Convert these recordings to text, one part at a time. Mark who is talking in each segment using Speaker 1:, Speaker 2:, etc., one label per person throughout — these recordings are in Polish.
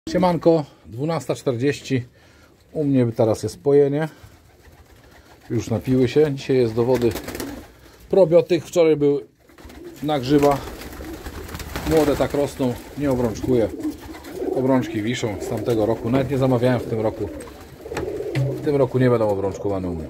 Speaker 1: Siemanko, 12:40. U mnie teraz jest pojenie. Już napiły się. Dzisiaj jest do wody probiotyk. Wczoraj był na grzyba. Młode tak rosną. Nie obrączkuję. Obrączki wiszą z tamtego roku. Nawet nie zamawiałem w tym roku. W tym roku nie będą obrączkowane u mnie.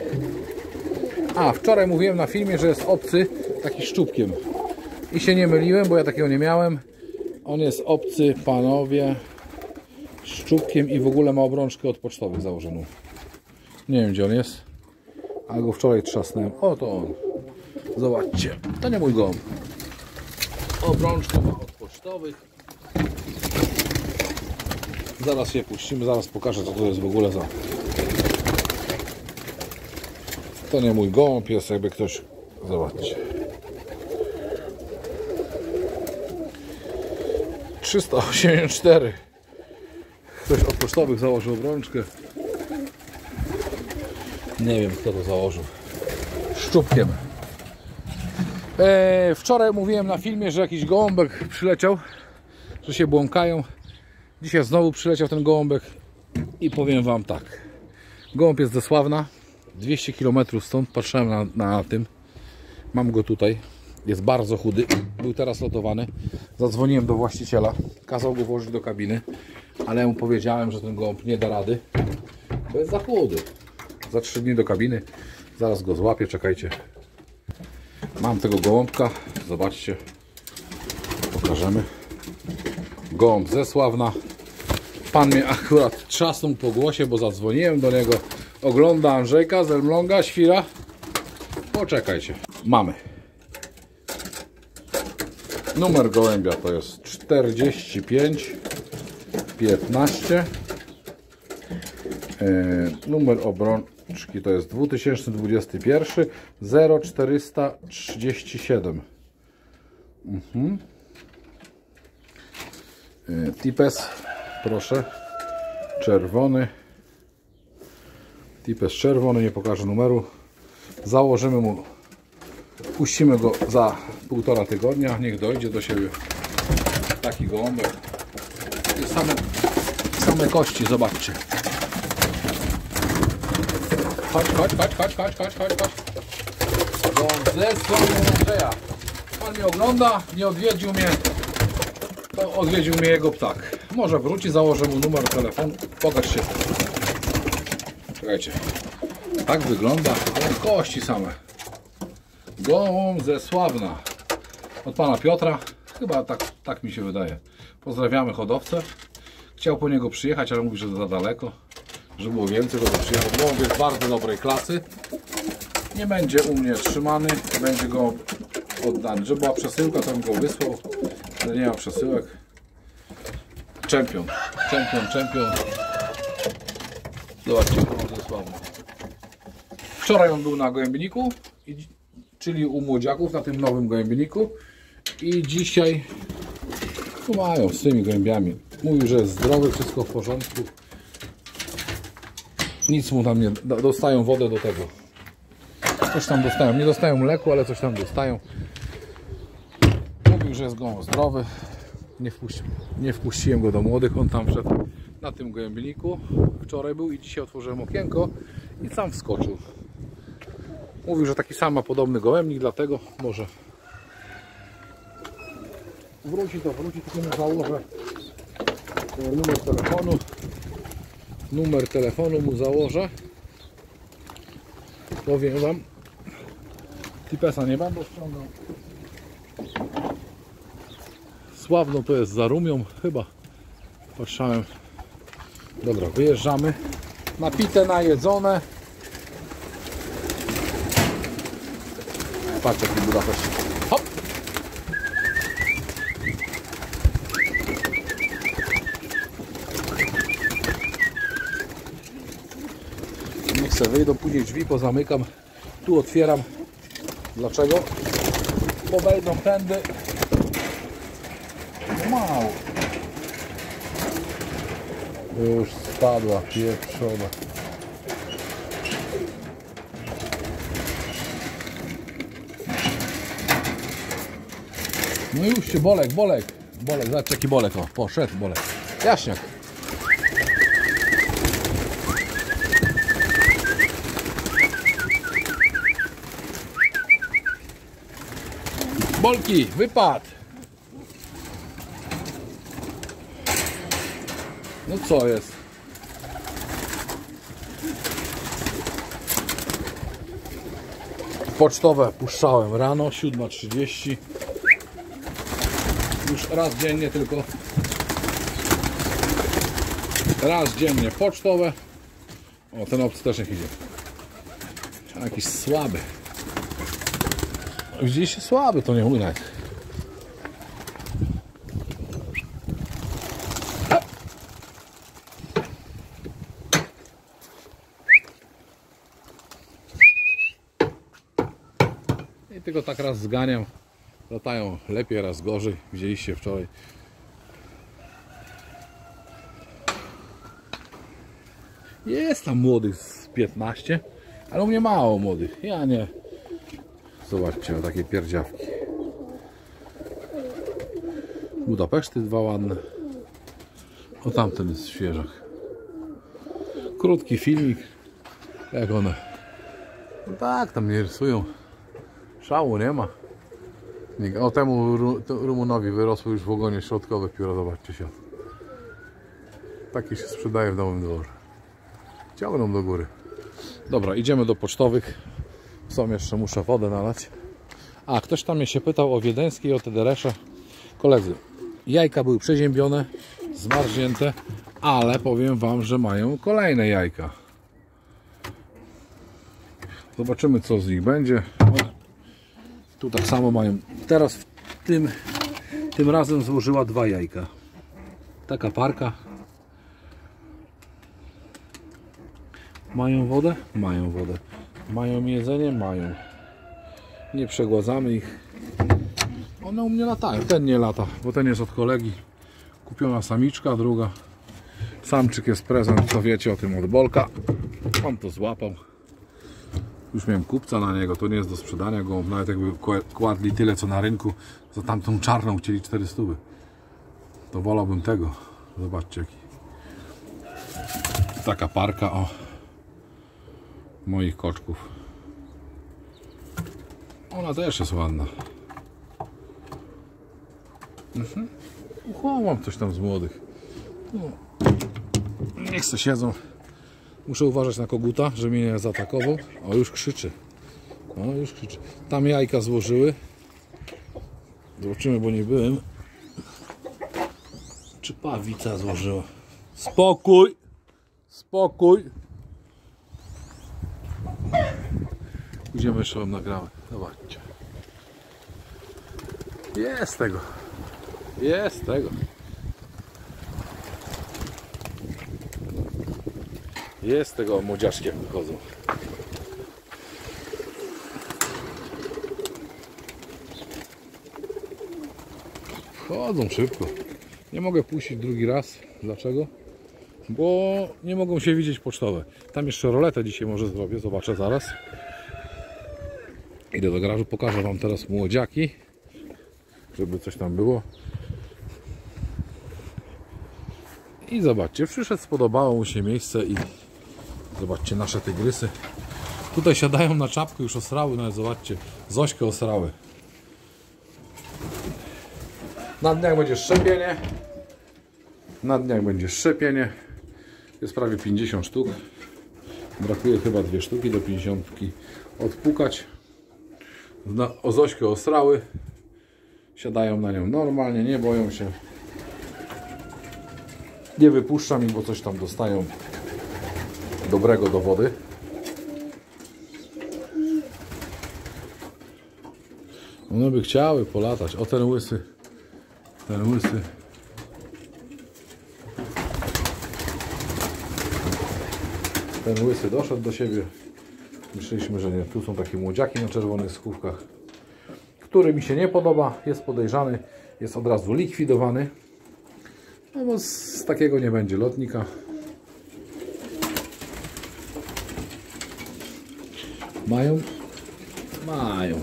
Speaker 1: A, wczoraj mówiłem na filmie, że jest obcy taki szczupkiem. I się nie myliłem, bo ja takiego nie miałem. On jest obcy, panowie, szczupkiem i w ogóle ma obrączkę od pocztowych założoną. Nie wiem, gdzie on jest, ale go wczoraj trzasnąłem. O, to on. Zobaczcie, to nie mój gołąb. Obrączkę ma od pocztowych. Zaraz się puścimy, zaraz pokażę, co to jest w ogóle za... To nie mój gołąb jest, jakby ktoś... Zobaczcie. 384. Ktoś od pocztowych założył obrączkę. Nie wiem, kto to założył. Szczupkiem. Wczoraj mówiłem na filmie, że jakiś gołąbek przyleciał, że się błąkają. Dzisiaj znowu przyleciał ten gołąbek i powiem wam tak. Gołąb jest ze Sławna, 200 km stąd. Patrzyłem na tym. Mam go tutaj. Jest bardzo chudy. Był teraz lotowany. Zadzwoniłem do właściciela. Kazał go włożyć do kabiny. Ale ja mu powiedziałem, że ten gołąb nie da rady. Bo jest za chudy. Za 3 dni do kabiny. Zaraz go złapię. Czekajcie. Mam tego gołąbka. Zobaczcie. Pokażemy. Gołąb ze Sławna. Pan mnie akurat trzasnął po głosie, bo zadzwoniłem do niego. Ogląda Andrzejka z Elbląga. Świra. Poczekajcie. Mamy. Numer gołębia to jest 45 15. Numer obrączki to jest 2021 0437. Tipes, proszę, czerwony. Tipes czerwony, nie pokażę numeru. Założymy mu. Puścimy go za 1,5 tygodnia. Niech dojdzie do siebie. Taki gołąbek. I same kości, zobaczcie. Chodź. Gołąb ze Sławna. Pan mnie ogląda, nie odwiedził mnie. To odwiedził mnie jego ptak. Może wróci, założę mu numer telefonu. Pokaż się. Czekajcie. Tak wygląda, ale kości same. Gołąb ze Sławna. Od pana Piotra. Chyba tak mi się wydaje. Pozdrawiamy hodowcę. Chciał po niego przyjechać, ale mówi, że za daleko. Żeby było więcej, to przyjechał. Gołąb jest bardzo dobrej klasy. Nie będzie u mnie trzymany. Będzie go oddany. Żeby była przesyłka, to bym go wysłał. Ale nie ma przesyłek. Czempion. Zobaczcie, gołąb ze Sławna. Wczoraj on był na gołębniku. Czyli u młodziaków na tym nowym gołębniku. I dzisiaj tu mają z tymi gołębiami. Mówił, że jest zdrowy, wszystko w porządku. Nic mu tam nie... Dostają wodę do tego. Coś tam dostają. Nie dostają mleku, ale coś tam dostają. Mówił, że jest gołąb zdrowy. Nie wpuściłem go do młodych. On tam wszedł na tym gołębniku. Wczoraj był i dzisiaj otworzyłem okienko i sam wskoczył. Mówił, że taki sam ma podobny gołębnik, dlatego może wróci, tylko mu założę numer telefonu. Numer telefonu mu założę. Powiem wam, Tipesa nie będę ściągał. Sławno to jest za Rumią, chyba. Patrzałem. Dobra, wyjeżdżamy. Napite, najedzone. Patrz, jaki Budapeszt. Hop! Niech se wyjdą, później drzwi pozamykam. Tu otwieram. Dlaczego? Bo wejdą tędy. Mało. Już spadła pieprzona. No już się bolek, zobacz jaki bolek, o, poszedł bolek. Jaśniak. Bolki, wypad. No co jest? Pocztowe puszczałem rano, 7:30. Już raz dziennie tylko. Raz dziennie pocztowe. O, ten obcy też niech idzie. Jakiś słaby. Widzieliście? Słaby, to nie młynek. I tylko tak raz zganiam. Latają lepiej, raz gorzej. Widzieliście wczoraj. Jest tam młodych z 15, ale u mnie mało młodych. Ja nie. Zobaczcie, o takie pierdziawki. Budapeszty dwa ładne. O, tamten jest świeżak. Krótki filmik. Jak one. No tak, tam nie rysują. Szału nie ma. O, temu Rumunowi wyrosły już w ogonie środkowe pióra. Zobaczcie się. Taki się sprzedaje w Nowym Dworze. Ciągną do góry. Dobra, idziemy do pocztowych. Są jeszcze, muszę wodę nalać. A, ktoś tam mnie się pytał o wiedeńskie i o te deresze. Koledzy, jajka były przeziębione, zmarznięte, ale powiem wam, że mają kolejne jajka. Zobaczymy, co z nich będzie. One tu tak samo mają. Teraz tym razem złożyła 2 jajka. Taka parka. Mają wodę? Mają wodę. Mają jedzenie? Mają. Nie przegładzamy ich. One u mnie latają. Ten nie lata, bo ten jest od kolegi. Kupiona samiczka, druga. Samczyk jest prezent, to wiecie o tym, od Bolka. On to złapał. Już miałem kupca na niego, to nie jest do sprzedania go. Nawet jakby kładli tyle co na rynku, za tamtą czarną chcieli 400. To wolałbym tego. Zobaczcie jaki. Taka parka, o. Moich koczków. Ona też jest ładna. Uchowam coś tam z młodych. Niech se siedzą. Muszę uważać na koguta, że mnie nie zaatakował. O, już krzyczy. O, już krzyczy. Tam jajka złożyły. Zobaczymy, bo nie byłem. Czy pawica złożyła? Spokój! Spokój! Idziemy jeszcze wam nagramy. Zobaczcie. Jest tego. Jest tego. Jest tego, młodziaszki jak wychodzą. Wchodzą szybko. Nie mogę puścić drugi raz. Dlaczego? Bo nie mogą się widzieć pocztowe. Tam jeszcze roletę dzisiaj może zrobię. Zobaczę zaraz. Idę do garażu. Pokażę wam teraz młodziaki. Żeby coś tam było. I zobaczcie. Przyszedł, spodobało mu się miejsce i zobaczcie nasze tygrysy. Tutaj siadają na czapkę, już osrały. Nawet zobaczcie. Zośkę osrały. Na dniach będzie szczepienie. Na dniach będzie szczepienie. Jest prawie 50 sztuk. Brakuje chyba 2 sztuki do 50 odpukać. O Zośkę osrały. Siadają na nią normalnie, nie boją się. Nie wypuszczam ich, bo coś tam dostają dobrego do wody. One by chciały polatać. O, ten łysy. Ten łysy. Ten łysy doszedł do siebie. Myśleliśmy, że nie. Tu są takie młodziaki na czerwonych skówkach. Który mi się nie podoba. Jest podejrzany. Jest od razu likwidowany. No bo z takiego nie będzie lotnika. Mają? Mają.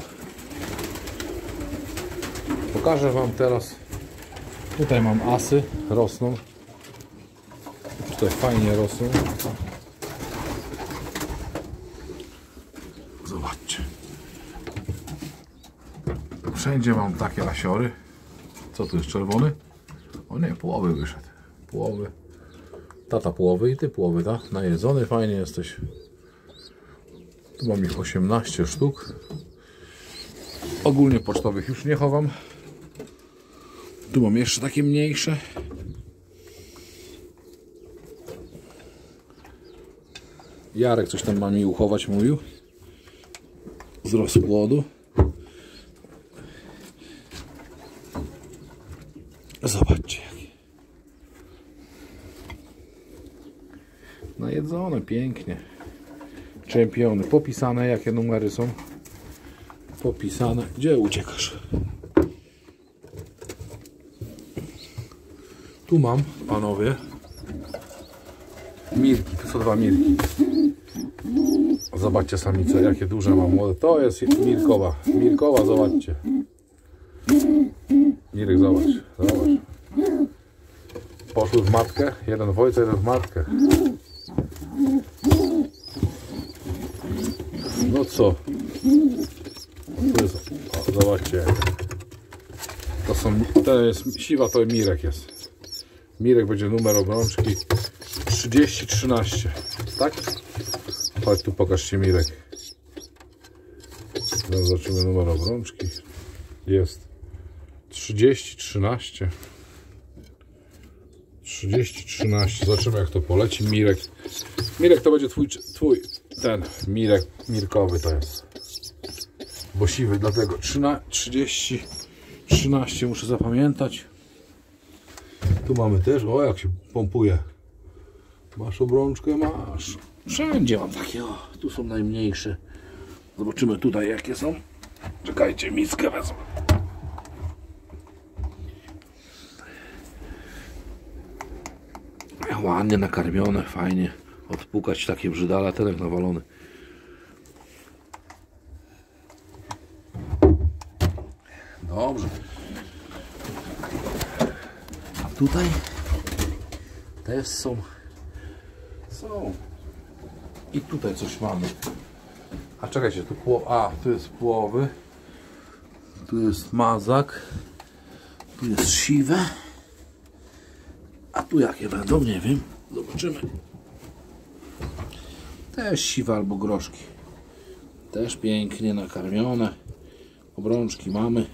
Speaker 1: Pokażę wam teraz. Tutaj mam asy. Rosną. Tutaj fajnie rosną. Zobaczcie. Wszędzie mam takie nasiory. Co tu jest czerwony? O nie, połowy wyszedł. Połowy. Tata połowy i ty połowy, tak? Najedzony, fajnie jesteś. Tu mam ich 18 sztuk. Ogólnie pocztowych już nie chowam. Tu mam jeszcze takie mniejsze. Jarek coś tam ma mi uchować, mówił. Z rozpłodu. Zobaczcie jakie. Najedzone pięknie. Czempiony. Popisane jakie numery są. Popisane. Gdzie uciekasz? Tu mam, panowie, mirki. Tu są dwa mirki. Zobaczcie samice, jakie duże mam młode. To jest mirkowa. Mirkowa, zobaczcie. Mirek, zobacz. Zobacz. Poszły w matkę. Jeden w ojca, jeden w matkę. No co? To jest, o, zobaczcie. To jest siwa, to Mirek jest. Mirek będzie numer obrączki 3013. Tak? Chodź tu, pokażcie Mirek. Teraz zobaczymy numer obrączki. Jest 3013. 3013. Zobaczymy jak to poleci. Mirek. Mirek to będzie twój ten Mirkowy to jest. Bo siwy, dlatego 3013 muszę zapamiętać. Tu mamy też, o jak się pompuje. Masz obrączkę? Masz. Wszędzie mam takie, o, tu są najmniejsze. Zobaczymy tutaj jakie są. Czekajcie, miskę wezmę. Ładnie nakarmione, fajnie. Odpukać takie brzydale, ten jak nawalony. Dobrze. A tutaj też są. I tutaj coś mamy. A czekajcie, tu jest połowy. Tu jest mazak. Tu jest siwe. A tu jakie będą, nie wiem. Zobaczymy. Też siwe albo groszki. Też pięknie nakarmione. Obrączki mamy.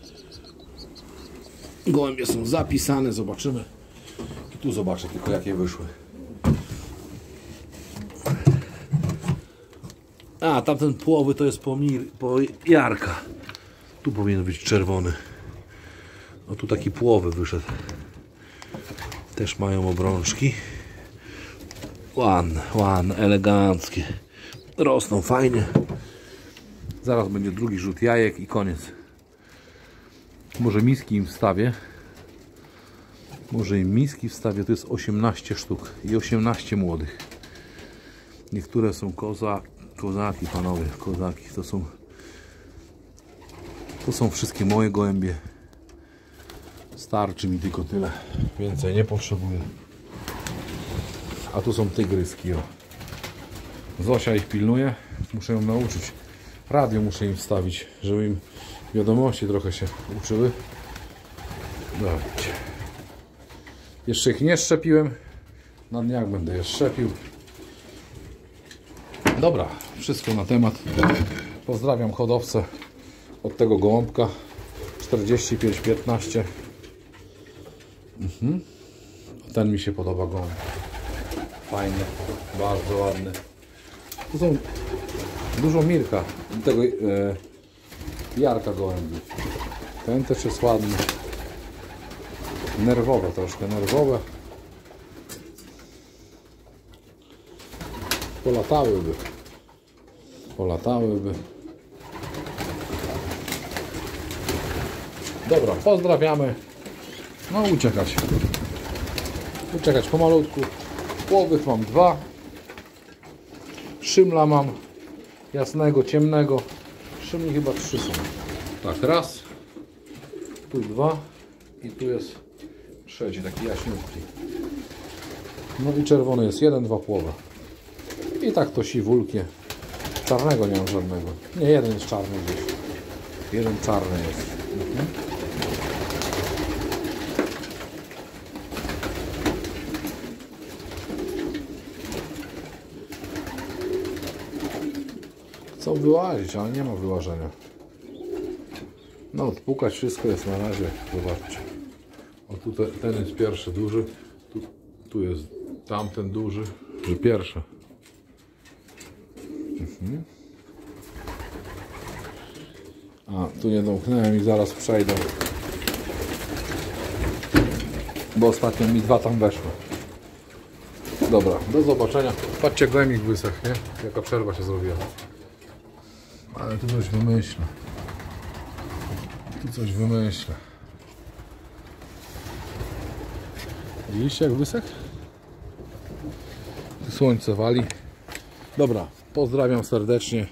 Speaker 1: Gołębie są zapisane, zobaczymy. I tu zobaczę tylko jakie wyszły. A, tamten połowy to jest po Jarka. Tu powinien być czerwony. No tu taki połowy wyszedł. Też mają obrączki. Ładne, eleganckie. Rosną fajnie. Zaraz będzie drugi rzut jajek i koniec. Może miski im wstawię. To jest 18 sztuk i 18 młodych. Niektóre są kozaki, panowie, kozaki. To są wszystkie moje gołębie. Starczy mi tylko tyle. Więcej nie potrzebuję. A tu są tygryski. O. Zosia ich pilnuje. Muszę ją nauczyć. Radio muszę im wstawić, żeby im wiadomości trochę się uczyły. Zobaczcie. Jeszcze ich nie szczepiłem. Na dniach będę je szczepił. Dobra, wszystko na temat. Pozdrawiam hodowcę od tego gołąbka 4515. Ten mi się podoba gołąb. Fajny, bardzo ładny. Tu są dużo Mirka, tego Jarka gołębi. Ten też jest ładny. Nerwowe troszkę, nerwowe. Polatałyby. Dobra, pozdrawiamy. No uciekać pomalutku. Połowych mam 2. Szymla mam jasnego, ciemnego. Szymli chyba 3 są. Tak, raz. Tu 2. I tu jest trzeci, taki jaśniutki. No i czerwony jest 1, 2 połowa. I tak to siwulkie. Czarnego nie mam żadnego. Nie, jeden jest czarny gdzieś. Jeden czarny jest. Chcą wyłazić, ale nie ma wyłażenia. No odpukać wszystko jest na razie. Zobaczcie. O tutaj ten jest pierwszy duży. Tu jest tamten duży. Że pierwszy. A, tu nie domknąłem i zaraz przejdę. Bo ostatnio mi 2 tam weszły. Dobra, do zobaczenia. Patrzcie, gołębik wysechł, nie? Jaka przerwa się zrobiła. Ale tu coś wymyślę. Tu coś wymyślę. Widzieliście jak wysechł? Tu słońce wali. Dobra, pozdrawiam serdecznie.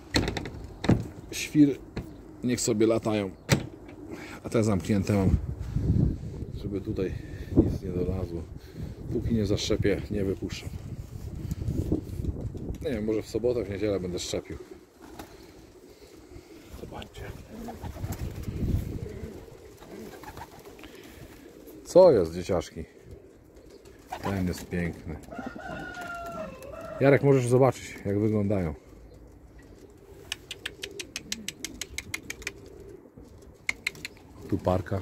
Speaker 1: Świr niech sobie latają. A te zamknięte mam, żeby tutaj nic nie dolazło. Póki nie zaszczepię, nie wypuszczam. Nie wiem, może w sobotę, w niedzielę będę szczepił. Zobaczcie. Co jest, dzieciaczki? Ten jest piękny. Jarek, możesz zobaczyć, jak wyglądają. Tu parka.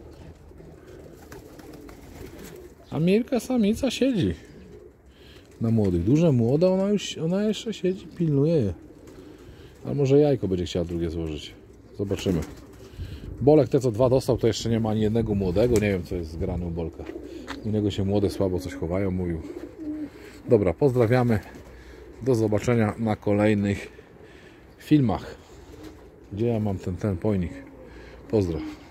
Speaker 1: A Mirka samica siedzi na młodych. Duże młoda, ona jeszcze siedzi, pilnuje je. A może jajko będzie chciała drugie złożyć. Zobaczymy. Bolek te co 2 dostał, to jeszcze nie ma ani jednego młodego. Nie wiem co jest zgrane u Bolka. U niego się młode słabo coś chowają, mówił. Dobra, pozdrawiamy. Do zobaczenia na kolejnych filmach. Gdzie ja mam ten pojnik? Pozdro.